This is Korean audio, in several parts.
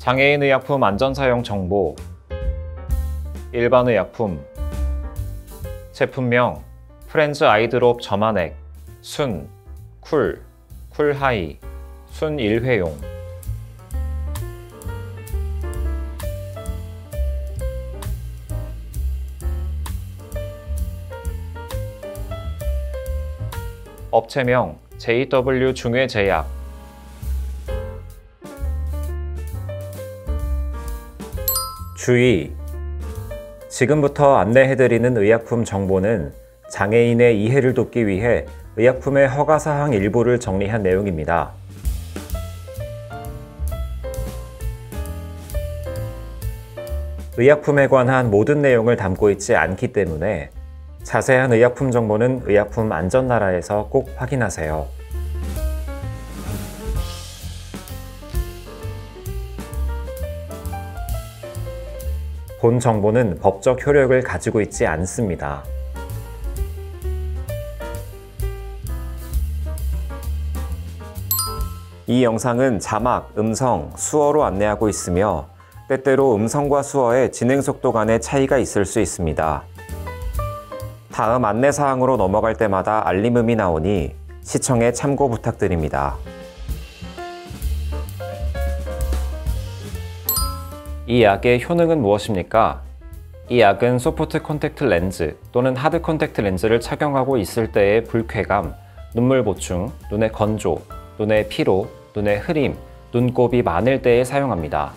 장애인 의약품 안전사용 정보, 일반 의약품, 제품명, 프렌즈 아이드롭 점안액, 순, 쿨, 쿨하이, 순 1회용. 업체명, JW 중외제약. 주의! 지금부터 안내해드리는 의약품 정보는 장애인의 이해를 돕기 위해 의약품의 허가사항 일부를 정리한 내용입니다. 의약품에 관한 모든 내용을 담고 있지 않기 때문에 자세한 의약품 정보는 의약품 안전나라에서 꼭 확인하세요. 본 정보는 법적 효력을 가지고 있지 않습니다. 이 영상은 자막, 음성, 수어로 안내하고 있으며 때때로 음성과 수어의 진행 속도 간의 차이가 있을 수 있습니다. 다음 안내사항으로 넘어갈 때마다 알림음이 나오니 시청에 참고 부탁드립니다. 이 약의 효능은 무엇입니까? 이 약은 소프트 콘택트 렌즈 또는 하드 콘택트 렌즈를 착용하고 있을 때의 불쾌감, 눈물 보충, 눈의 건조, 눈의 피로, 눈의 흐림, 눈곱이 많을 때에 사용합니다.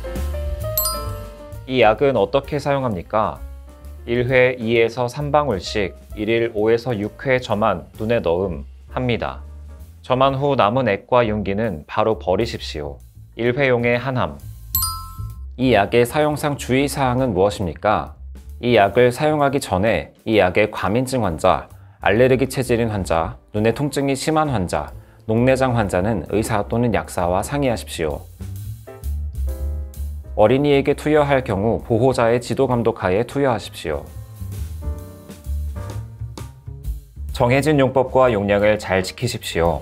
이 약은 어떻게 사용합니까? 1회 2에서 3방울씩 1일 5에서 6회 점안 눈에 넣음 합니다. 점안 후 남은 액과 융기는 바로 버리십시오. 1회용의 한함. 이 약의 사용상 주의사항은 무엇입니까? 이 약을 사용하기 전에 이 약의 과민증 환자, 알레르기 체질인 환자, 눈의 통증이 심한 환자, 녹내장 환자는 의사 또는 약사와 상의하십시오. 어린이에게 투여할 경우 보호자의 지도 감독하에 투여하십시오. 정해진 용법과 용량을 잘 지키십시오.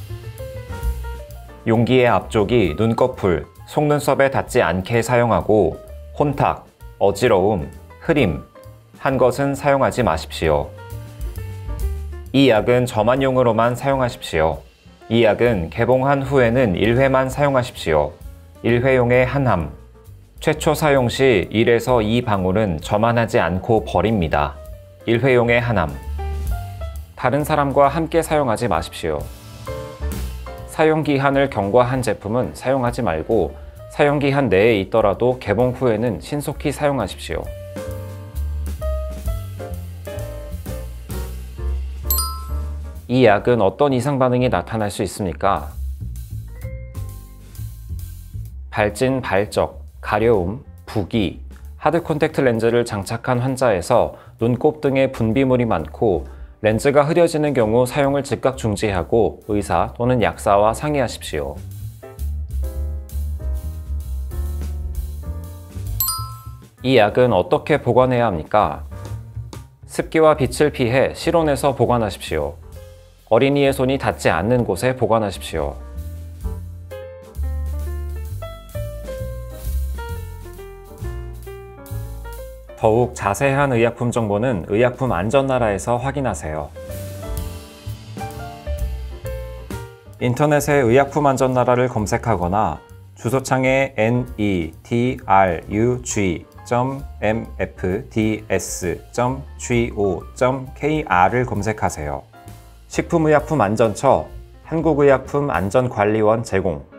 용기의 앞쪽이 눈꺼풀, 속눈썹에 닿지 않게 사용하고 혼탁, 어지러움, 흐림, 한 것은 사용하지 마십시오. 이 약은 점안용으로만 사용하십시오. 이 약은 개봉한 후에는 1회만 사용하십시오. 1회용의 한함. 최초 사용 시 1에서 2방울은 점안하지 않고 버립니다. 1회용의 한함. 다른 사람과 함께 사용하지 마십시오. 사용기한을 경과한 제품은 사용하지 말고 사용기한 내에 있더라도 개봉 후에는 신속히 사용하십시오. 이 약은 어떤 이상 반응이 나타날 수 있습니까? 발진, 발적, 가려움, 부기, 하드 콘택트 렌즈를 장착한 환자에서 눈곱 등의 분비물이 많고 렌즈가 흐려지는 경우 사용을 즉각 중지하고 의사 또는 약사와 상의하십시오. 이 약은 어떻게 보관해야 합니까? 습기와 빛을 피해 실온에서 보관하십시오. 어린이의 손이 닿지 않는 곳에 보관하십시오. 더욱 자세한 의약품 정보는 의약품 안전나라에서 확인하세요. 인터넷에 의약품 안전나라를 검색하거나 주소창에 nedrug.mfds.go.kr을 검색하세요. 식품의약품안전처 한국의약품안전관리원 제공.